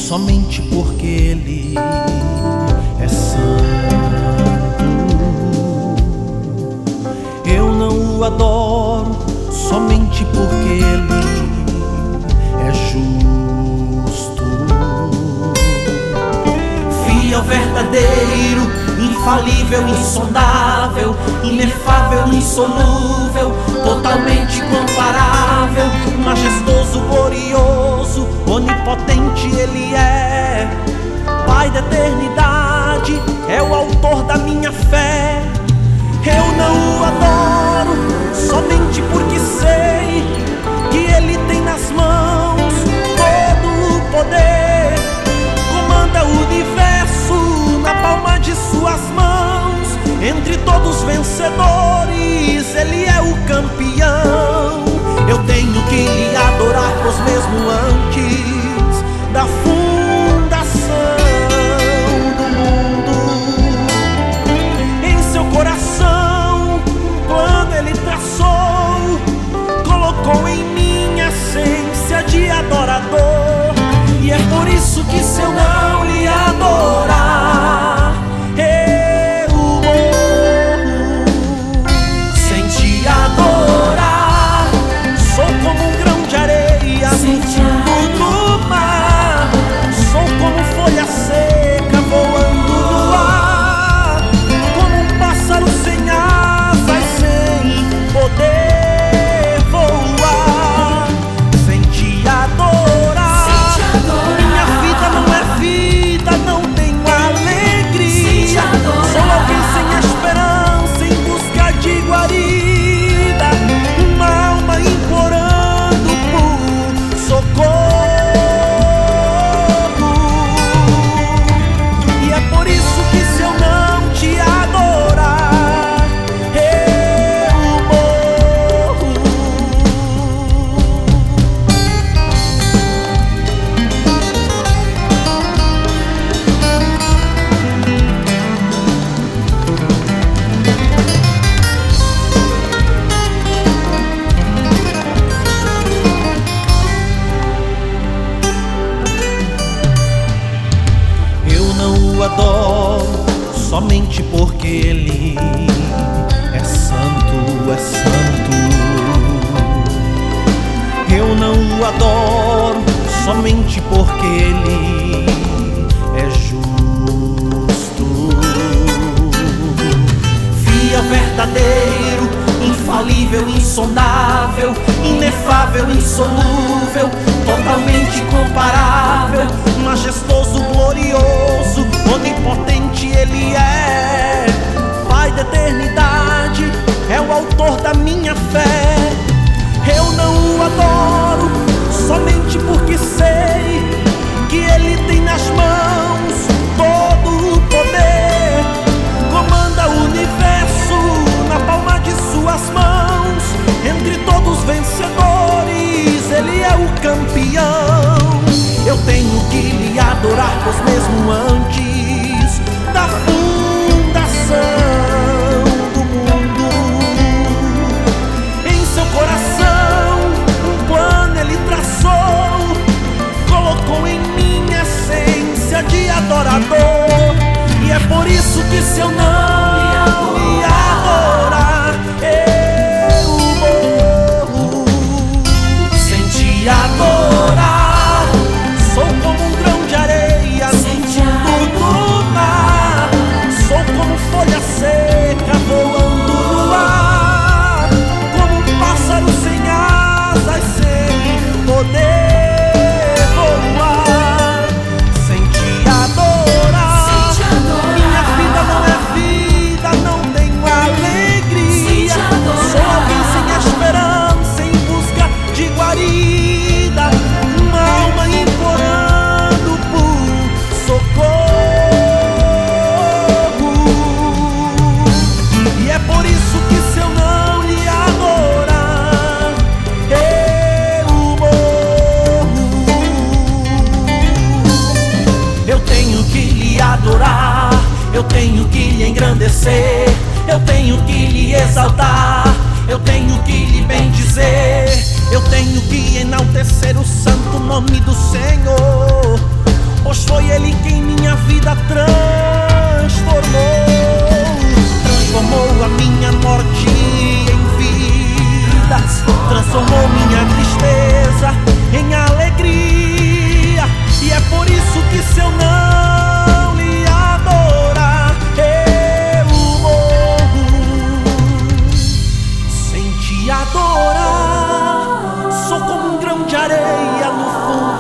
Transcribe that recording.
somente porque Ele é santo. Eu não o adoro somente porque Ele é justo. Fiel, verdadeiro, infalível, insondável, inefável, insolúvel, totalmente comparável, majestoso, glorioso, onipotente Ele é. Pai da eternidade, é o autor da minha fé. Eu não o adoro somente porque sei que Ele tem nas mãos todo o poder. Comanda o universo na palma de suas mãos. Entre todos os vencedores, Ele é o campeão. Eu tenho que lhe adorar, pois mesmo antes da fundação do mundo, em seu coração um plano Ele traçou, colocou em mim a essência de adorador. E é por isso que se eu não lhe adorar, eu morro. Sem te adorar, sou como um grão de areia no fundo do mar. Sou como folha seca voando no ar, como um pássaro sem asas, sem poder voar. Sem te adorar, minha vida não é vida, não tenho alegria. Sou alguém sem esperança, em busca de guarida, uma alma implorando por socorro. E é por isso que se eu não te adorar, eu morro. Eu não o adoro somente porque Ele é santo, é santo. Eu não o adoro somente porque Ele é justo. Fiel, verdadeiro, infalível, insondável, inefável, insolúvel, totalmente comparável, majestoso, glorioso, onipotente Ele é. Pai da eternidade, é o autor da minha fé. Eu não o adoro somente porque sei que Ele tem nas mãos todo o poder. Comanda o universo na palma de suas mãos. Entre todos os vencedores, Ele é o campeão. Eu tenho que lhe adorar, pois mesmo antes da fundação do mundo, em seu coração um plano Ele traçou, colocou em mim a essência de adorador. E é por isso que se eu não lhe adorar, eu morro. Sem te adorar, sou como um grão de areia no fundo adorar. Sou como um grão de areia no fundo